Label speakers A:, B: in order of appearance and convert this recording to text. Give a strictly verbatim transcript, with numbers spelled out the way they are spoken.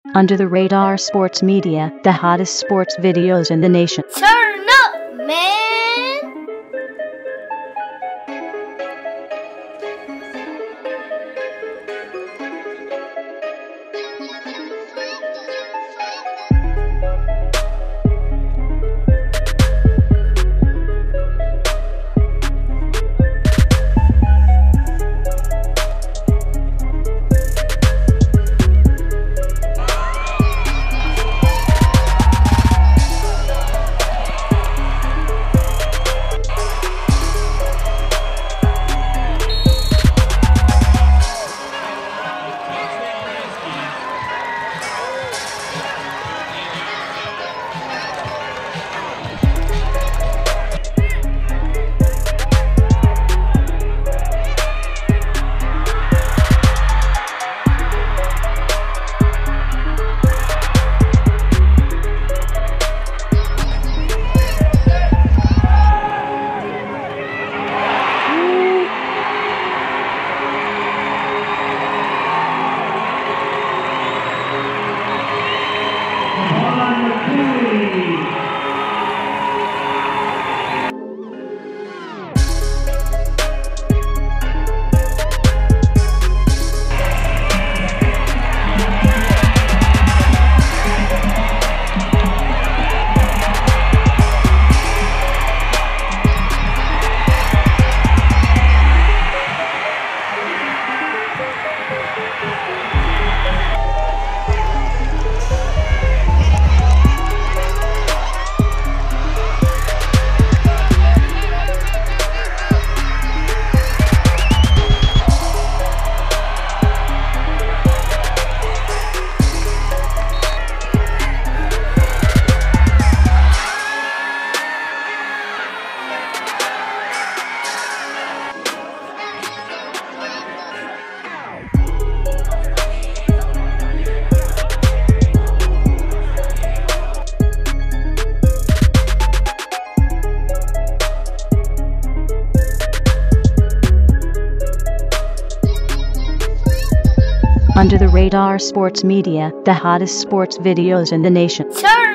A: Under the Radar Sports Media, the hottest sports videos in the nation.
B: Turn up, man!
A: Under the Radar Sports Media, the hottest sports videos in the nation.
B: Turn